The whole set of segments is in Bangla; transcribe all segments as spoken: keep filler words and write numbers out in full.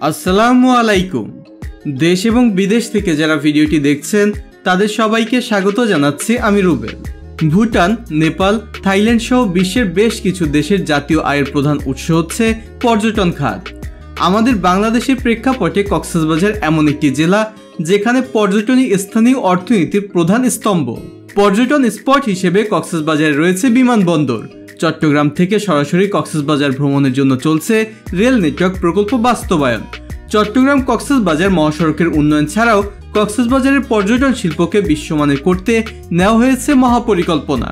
আসসালামু আলাইকুম। দেশ এবং বিদেশ থেকে যারা ভিডিওটি দেখছেন তাদের সবাইকে স্বাগত জানাচ্ছি আমি রুবেল। ভুটান, নেপাল, থাইল্যান্ড সহ বিশ্বের বেশ কিছু দেশের জাতীয় আয়ের প্রধান উৎস হচ্ছে পর্যটন খাত। আমাদের বাংলাদেশের প্রেক্ষাপটে কক্সবাজার এমন একটি জেলা যেখানে পর্যটনই স্থানীয় অর্থনীতির প্রধান স্তম্ভ। পর্যটন স্পট হিসেবে কক্সবাজারে রয়েছে বিমানবন্দর। চট্টগ্রাম থেকে সরাসরি কক্সবাজার ভ্রমণের জন্য চলছে রেল নেটওয়ার্ক প্রকল্প বাস্তবায়ন। চট্টগ্রাম কক্সবাজার মহাসড়কের উন্নয়ন ছাড়াও কক্সবাজারের পর্যটন শিল্পকে বিশ্বমানের করতে নেওয়া হয়েছে মহাপরিকল্পনা।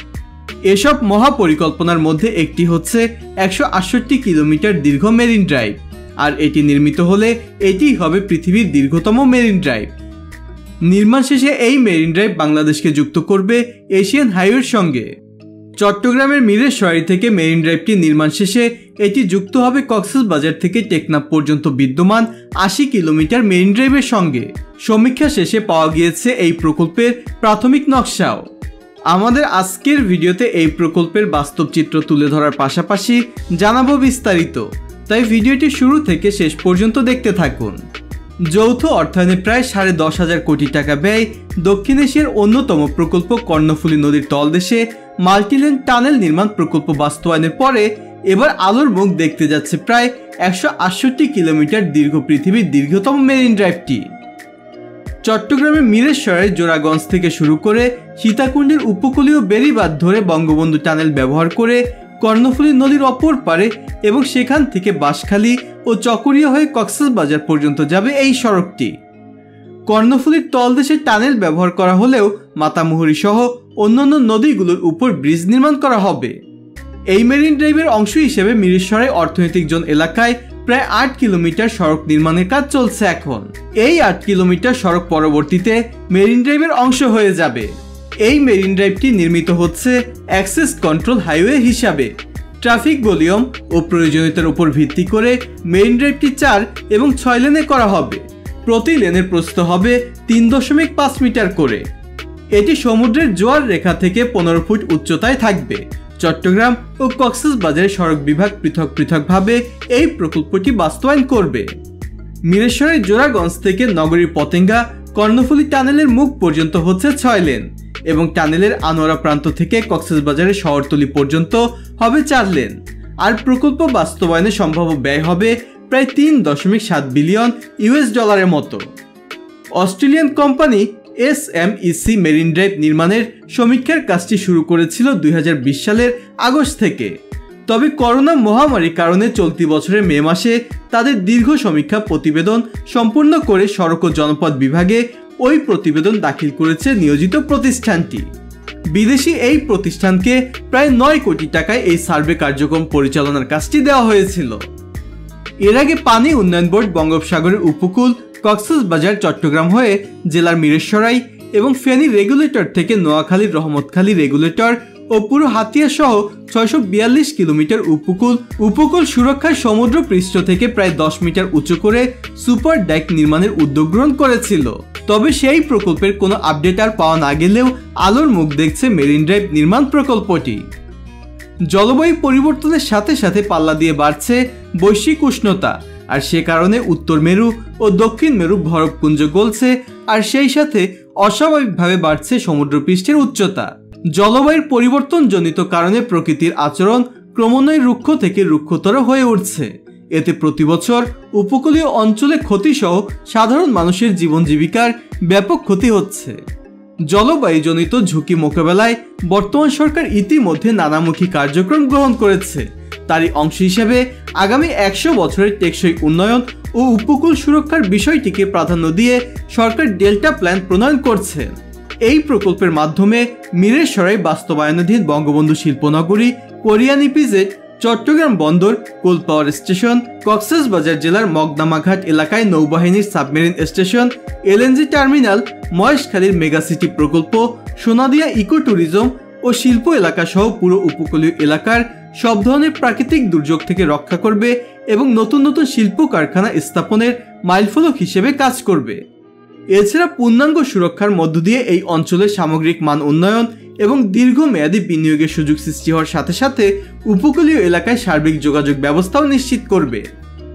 এসব মহাপরিকল্পনার মধ্যে একটি হচ্ছে একশো আটষট্টি কিলোমিটার দীর্ঘ মেরিন ড্রাইভ, আর এটি নির্মিত হলে এটিই হবে পৃথিবীর দীর্ঘতম মেরিন ড্রাইভ। নির্মাণ শেষে এই মেরিন ড্রাইভ বাংলাদেশকে যুক্ত করবে এশিয়ান হাইওয়ের সঙ্গে। চট্টগ্রামের মিরসারাই থেকে মেরিন ড্রাইভটি নির্মাণ শেষে এটি যুক্ত হবে কক্সবাজার থেকে টেকনাফ পর্যন্ত বিদ্যমান আশি কিলোমিটার মেরিন ড্রাইভের সঙ্গে। সমীক্ষা শেষে পাওয়া গিয়েছে এই প্রকল্পের প্রাথমিক নকশাও। আমাদের আজকের ভিডিওতে এই প্রকল্পের বাস্তব চিত্র তুলে ধরার পাশাপাশি জানাবো বিস্তারিত, তাই ভিডিওটি শুরু থেকে শেষ পর্যন্ত দেখতে থাকুন। যৌথ অর্থায়নে প্রায় সাড়ে দশ হাজার কোটি টাকা ব্যয় দক্ষিণ এশিয়ার অন্যতম প্রকল্প কর্ণফুলী নদীর তলদেশে মাল্টিলেন টানেল নির্মাণ প্রকল্প বাস্তবায়নের পরে এবার আলোর মুখ দেখতে যাচ্ছে প্রায় একশো আটষট্টি কিলোমিটার দীর্ঘ পৃথিবীর দীর্ঘতম মেরিন ড্রাইভটি। চট্টগ্রামের মিরসারাই জোড়াগঞ্জ থেকে শুরু করে সীতাকুণ্ডের উপকূলীয় বেড়িবাঁধ ধরে বঙ্গবন্ধু টানেল ব্যবহার করে কর্ণফুলী নদীর অপর পারে এবং সেখান থেকে বাঁশখালী ও চকরিয়া হয়ে কক্সবাজার পর্যন্ত যাবে এই সড়কটি। কর্ণফুলীর তলদেশে টানেল ব্যবহার করা হলেও মাতামুহুরী সহ অন্যান্য নদীগুলোর উপর ব্রিজ নির্মাণ করা হবে। এই মেরিন ড্রাইভের অংশ হিসেবে মিরসারাই অর্থনৈতিক জোন এলাকায় প্রায় আট কিলোমিটার সড়ক নির্মাণের কাজ চলছে এখন। এই আট কিলোমিটার সড়ক পরবর্তীতে মেরিন ড্রাইভের অংশ হয়ে যাবে। এই মেরিন ড্রাইভটি নির্মিত হচ্ছে অ্যাক্সেস কন্ট্রোল হাইওয়ে হিসাবে। ট্রাফিক ভলিউম ও প্রয়োজনীয়তার উপর ভিত্তি করে মেরিন ড্রাইভটি চার এবং ছয় লেনে করা হবে। প্রতি লেনের প্রস্থ হবে তিন দশমিক পাঁচ মিটার করে। এটি সমুদ্রের জোয়ার রেখা থেকে পনেরো ফুট উচ্চতায় থাকবে। চট্টগ্রাম ও কক্সবাজারের সড়ক বিভাগ পৃথক পৃথকভাবে এই প্রকল্পটি বাস্তবায়ন করবে। মিরসারাই জোড়াগঞ্জ থেকে নগরীর পতেঙ্গা কর্ণফুলী টানেলের মুখ পর্যন্ত হচ্ছে ছয় লেন এবং টানেলের আনোয়ারা প্রান্ত থেকে কক্সবাজারের শহরতলি পর্যন্ত হবে চার লেন। আর প্রকল্প বাস্তবায়নে সম্ভাব্য ব্যয় হবে প্রায় তিন দশমিক সাত বিলিয়ন ইউএস ডলারের মতো। Australian company S M E C marine drive নির্মাণের সমীক্ষার কাজটি শুরু করেছিল দুই হাজার বিশ সালের আগস্ট থেকে। তবে করোনা মহামারীর কারণে চলতি বছরের মে মাসে তাদের দীর্ঘ সমীক্ষা প্রতিবেদন সম্পূর্ণ করে সড়ক ও জনপথ বিভাগে ওই প্রতিবেদন দাখিল করেছে নিয়োজিত প্রতিষ্ঠানটি। বিদেশি এই প্রতিষ্ঠানকে প্রায় নয় কোটি টাকায় এই সার্ভে কার্যক্রম পরিচালনার কাজটি দেওয়া হয়েছিল। এর আগে পানি উন্নয়ন বোর্ড বঙ্গোপসাগরের উপকূল কক্সবাজার চট্টগ্রাম হয়ে জেলার মিরসারাই এবং ফেনী রেগুলেটর থেকে নোয়াখালীর রহমতখালী রেগুলেটর ও পুরো হাতিয়া সহ ছয়শো বিয়াল্লিশ কিলোমিটার উপকূল উপকূল সুরক্ষায় সমুদ্র পৃষ্ঠ থেকে প্রায় দশ মিটার উঁচু করে সুপার ড্যাক নির্মাণের উদ্যোগ গ্রহণ করেছিল। তবে সেই প্রকল্পের কোনো আপডেট আর পাওয়া না গেলেও আলোর মুখ দেখছে মেরিন ড্রাইভ নির্মাণ প্রকল্পটি। জলবায়ু পরিবর্তনের সাথে সাথে পাল্লা দিয়ে বাড়ছে বৈশ্বিক উষ্ণতা, আর সে কারণে উত্তর মেরু ও দক্ষিণ মেরু বরফপুঞ্জ গলছে, আর সেই সাথে অস্বাভাবিকভাবে বাড়ছে সমুদ্রপৃষ্ঠের উচ্চতা। জলবায়ুর পরিবর্তনজনিত কারণে প্রকৃতির আচরণ ক্রমান্বয়ে রুক্ষ থেকে রুক্ষতর হয়ে উঠছে। এতে প্রতি বছর উপকূলীয় অঞ্চলে ক্ষতিসহ সাধারণ মানুষের জীবন জীবিকার ব্যাপক ক্ষতি হচ্ছে। জলবায়ুজনিত ঝুঁকি মোকাবেলায় বর্তমান সরকার ইতিমধ্যে নানামুখী কার্যক্রম গ্রহণ করেছে। তারই অংশ হিসেবে আগামী একশো বছরের টেকসই উন্নয়ন ও উপকূল সুরক্ষার বিষয়টিকে প্রাধান্য দিয়ে সরকার ডেল্টা প্ল্যান প্রণয়ন করছে। এই প্রকল্পের মাধ্যমে মিরসারাই বাস্তবায়নাধীন বঙ্গবন্ধু শিল্পনগরী, কোরিয়ান ইপিজেড, চট্টগ্রাম বন্দর, কোল পাওয়ার স্টেশন, কক্সবাজার জেলার মগদামাঘাট এলাকায় নৌবাহিনীর সাবমেরিন স্টেশন, এলএনজি টার্মিনাল, মহেশখালীর মেগাসিটি প্রকল্প, সোনাদিয়া ইকো ট্যুরিজম ও শিল্প এলাকা সহ পুরো উপকূলীয় এলাকার সব ধরনের প্রাকৃতিক দুর্যোগ থেকে রক্ষা করবে এবং নতুন নতুন শিল্প কারখানা স্থাপনের মাইলফলক হিসেবে কাজ করবে। এছাড়া পূর্ণাঙ্গ সুরক্ষার মধ্য দিয়ে এই অঞ্চলের সামগ্রিক মান উন্নয়ন এবং দীর্ঘমেয়াদী বিনিয়োগের সুযোগ সৃষ্টি হওয়ার সাথে সাথে উপকূলীয় এলাকায় সার্বিক যোগাযোগ ব্যবস্থাও নিশ্চিত করবে।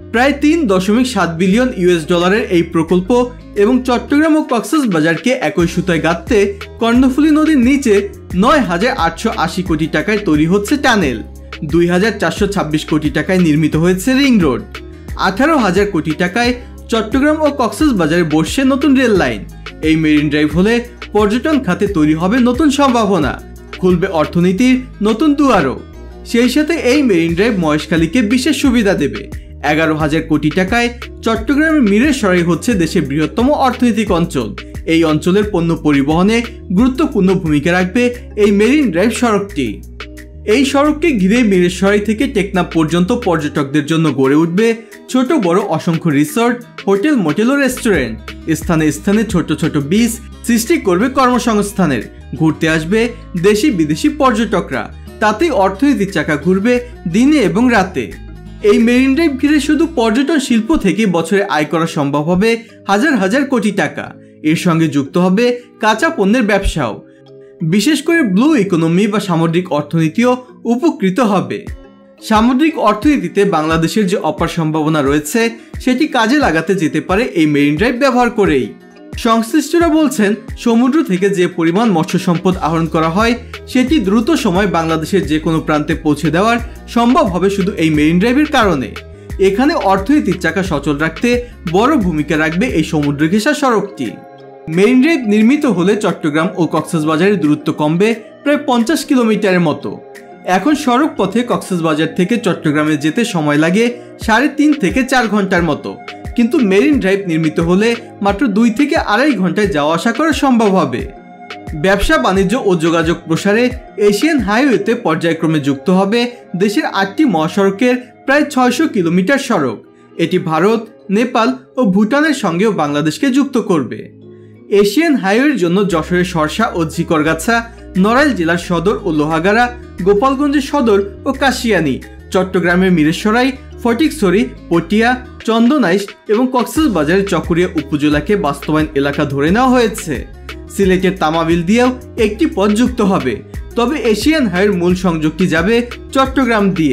প্রায় তিন দশমিক সাত বিলিয়ন ইউএস ডলারের এই প্রকল্প এবং চট্টগ্রাম ও কক্সবাজারকে একই সুতায় গাঁথতে কর্ণফুলী নদীর নিচে নয় হাজার আটশো আশি কোটি টাকায় তৈরি হচ্ছে টানেল, দুই হাজার চারশো ছাব্বিশ কোটি টাকায় নির্মিত হয়েছে রিং রোড, আঠারো হাজার কোটি টাকায় চট্টগ্রাম ও কক্সবাজারে বসছে নতুন রেল লাইন। এই মেরিন ড্রাইভ হলে পর্যটন খাতে তৈরি হবে নতুন সম্ভাবনা, খুলবে অর্থনীতির নতুন দুয়ারও। সেই সাথে এই মেরিন ড্রাইভ মহেশখালীকে বিশেষ সুবিধা দেবে। এগারো হাজার কোটি টাকায় চট্টগ্রামের মিরসরাই হচ্ছে দেশের বৃহত্তম অর্থনৈতিক অঞ্চল। এই অঞ্চলের পণ্য পরিবহনে গুরুত্বপূর্ণ ভূমিকা রাখবে এই মেরিন ড্রাইভ সড়কটি। এই সড়ককে ঘিরে মিরসরাই থেকে টেকনাফ পর্যন্ত পর্যটকদের জন্য গড়ে উঠবে ছোট বড় অসংখ্য রিসর্ট, হোটেল, মোটেল ও রেস্টুরেন্ট। স্থানে স্থানে ছোট ছোট বিচ সৃষ্টি করবে কর্মসংস্থানের। ঘুরতে আসবে দেশি বিদেশি পর্যটকরা, তাতেই অর্থনীতির চাকা ঘুরবে দিনে এবং রাতে। এই মেরিন ড্রাইভ ঘিরে শুধু পর্যটন শিল্প থেকে বছরে আয় করা সম্ভব হবে হাজার হাজার কোটি টাকা। এর সঙ্গে যুক্ত হবে কাঁচা পণ্যের ব্যবসাও। বিশেষ করে ব্লু ইকোনমি বা সামুদ্রিক অর্থনীতিও উপকৃত হবে। সামুদ্রিক অর্থনীতিতে বাংলাদেশের যে অপার সম্ভাবনা রয়েছে সেটি কাজে লাগাতে যেতে পারে এই মেরিন ড্রাইভ ব্যবহার করেই। সংশ্লিষ্টরা বলছেন, সমুদ্র থেকে যে পরিমাণ মৎস্য সম্পদ আহরণ করা হয় সেটি দ্রুত সময় বাংলাদেশের যে কোনো প্রান্তে পৌঁছে দেওয়ার সম্ভব হবে শুধু এই মেরিন ড্রাইভের কারণে। এখানে অর্থনীতির চাকা সচল রাখতে বড় ভূমিকা রাখবে এই সমুদ্র ঘেঁষা সড়কটি। মেরিন ড্রাইভ নির্মিত হলে চট্টগ্রাম ও কক্সবাজারের দূরত্ব কমবে প্রায় পঞ্চাশ কিলোমিটারের মতো। এখন সড়ক পথে কক্সবাজার থেকে চট্টগ্রামে যেতে সময় লাগে সাড়ে তিন থেকে চার ঘন্টার মতো, কিন্তু মেরিন ড্রাইভ নির্মিত হলে মাত্র দুই থেকে আড়াই ঘন্টায় যাওয়া আসা করা সম্ভব হবে। ব্যবসা বাণিজ্য ও যোগাযোগ প্রসারে এশিয়ান হাইওয়েতে পর্যায়ক্রমে যুক্ত হবে দেশের আটটি মহাসড়কের প্রায় ছয়শো কিলোমিটার সড়ক। এটি ভারত, নেপাল ও ভুটানের সঙ্গেও বাংলাদেশকে যুক্ত করবে। এশিয়ান হাইওয়ের জন্য যশোরের সরসা ও ঝিকরগাছা, নড়াইল জেলার সদর ও লোহাগাড়া, গোপালগঞ্জের সদর ও কাশিয়ানী, চট্টগ্রামের মিরসরাই, ফটিকছড়ি, পটিয়া, চন্দনাইশ এবং কক্সবাজারের চকরিয়া উপজেলাকে বাস্তবায়ন এলাকা ধরে নেওয়া হয়েছে। সিলেটের তামাবিল দিয়েও একটি পথ যুক্ত হবে, তবে এশিয়ান হাইওয়ের মূল সংযোগটি যাবে চট্টগ্রাম দিয়ে।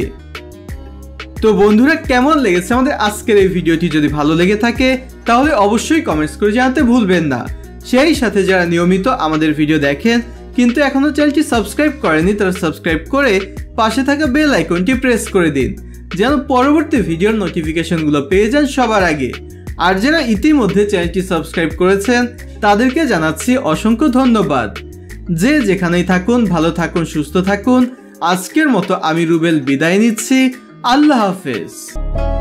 তো বন্ধুরা, কেমন লেগেছে আমাদের আজকের এই ভিডিওটি? যদি ভালো লেগে থাকে তাহলে অবশ্যই কমেন্টস করে জানাতে ভুলবেন না। সেই সাথে যারা নিয়মিত আমাদের ভিডিও দেখেন কিন্তু এখনো চ্যানেলটি সাবস্ক্রাইব করেনি, তারা সাবস্ক্রাইব করে পাশে থাকা বেল আইকনটি প্রেস করে দিন, যেন পরবর্তী ভিডিওর নোটিফিকেশনগুলো পেয়ে যান সবার আগে। আর যারা ইতিমধ্যে চ্যানেলটি সাবস্ক্রাইব করেছেন তাদেরকে জানাচ্ছি অসংখ্য ধন্যবাদ। যে যেখানেই থাকুন ভালো থাকুন, সুস্থ থাকুন। আজকের মতো আমি রুবেল বিদায় নিচ্ছি। আল্লাহ হাফেজ।